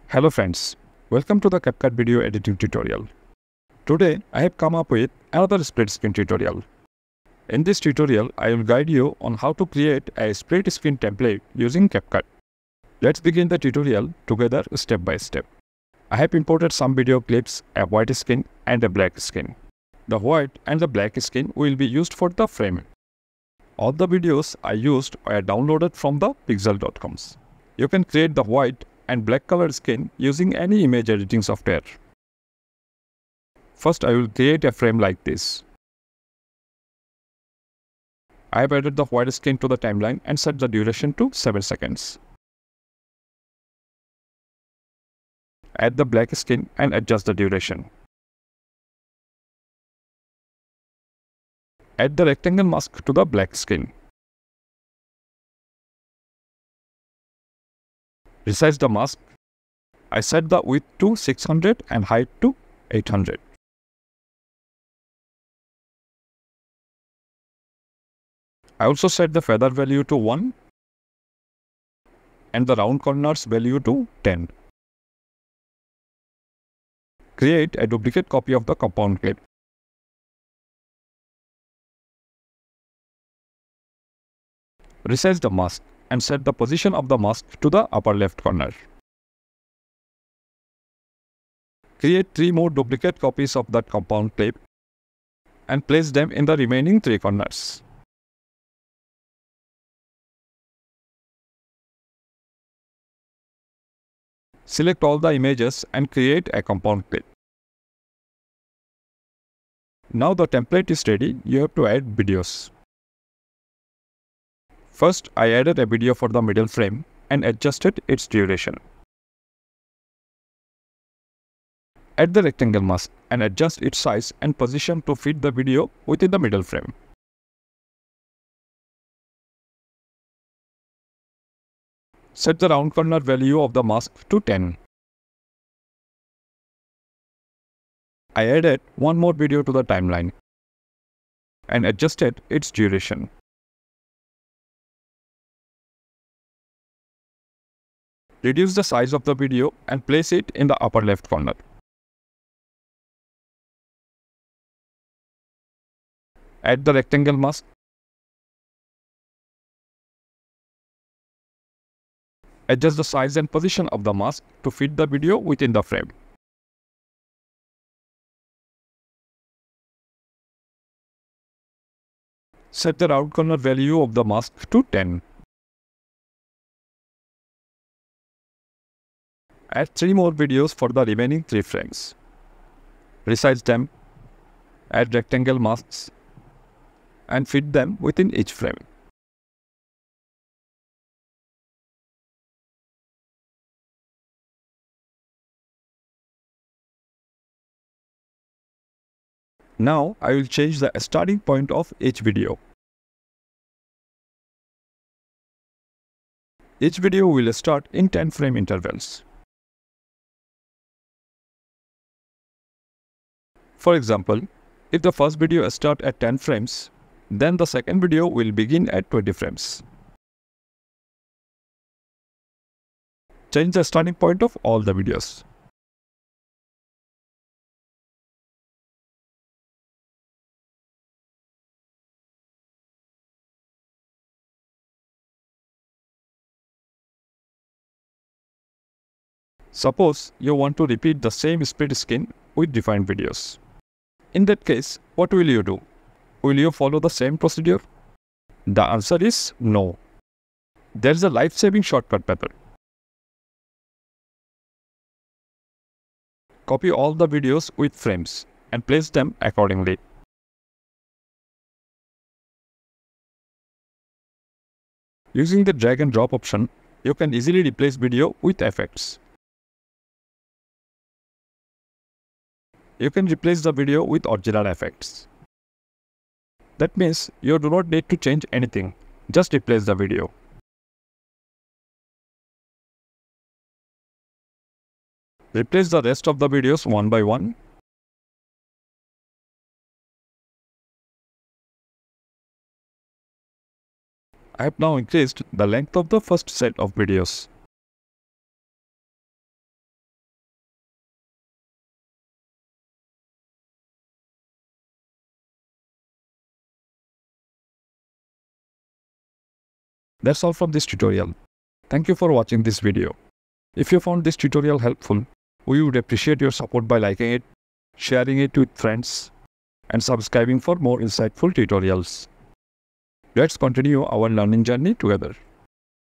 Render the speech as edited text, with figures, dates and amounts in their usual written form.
Hello friends, welcome to the CapCut video editing tutorial. Today I have come up with another split screen tutorial. In this tutorial, I will guide you on how to create a split screen template using CapCut. Let's begin the tutorial together step by step. I have imported some video clips, a white screen and a black screen. The white and the black screen will be used for the frame. All the videos I used are downloaded from the pixel.coms. You can create the white and black color screen using any image editing software. First, I will create a frame like this. I have added the white screen to the timeline and set the duration to 7 seconds. Add the black screen and adjust the duration. Add the rectangle mask to the black screen. Resize the mask. I set the width to 600 and height to 800. I also set the feather value to 1 and the round corners value to 10. Create a duplicate copy of the compound clip. Resize the mask and set the position of the mask to the upper left corner. Create 3 more duplicate copies of that compound clip and place them in the remaining 3 corners. Select all the images and create a compound clip. Now the template is ready, you have to add videos. First, I added a video for the middle frame and adjusted its duration. Add the rectangle mask and adjust its size and position to fit the video within the middle frame. Set the round corner value of the mask to 10. I added one more video to the timeline and adjusted its duration. Reduce the size of the video and place it in the upper left corner. Add the rectangle mask. Adjust the size and position of the mask to fit the video within the frame. Set the round corner value of the mask to 10. Add 3 more videos for the remaining 3 frames. Resize them, add rectangle masks, and fit them within each frame. Now I will change the starting point of each video. Each video will start in 10 frame intervals. For example, if the first video starts at 10 frames, then the second video will begin at 20 frames. Change the starting point of all the videos. Suppose you want to repeat the same split screen with defined videos. In that case, what will you do? Will you follow the same procedure? The answer is no. There is a life-saving shortcut method. Copy all the videos with frames and place them accordingly. Using the drag and drop option, you can easily replace video with effects. You can replace the video with original effects. That means you do not need to change anything, just replace the video. Replace the rest of the videos one by one. I have now increased the length of the first set of videos. That's all from this tutorial. Thank you for watching this video. If you found this tutorial helpful, we would appreciate your support by liking it, sharing it with friends, and subscribing for more insightful tutorials. Let's continue our learning journey together.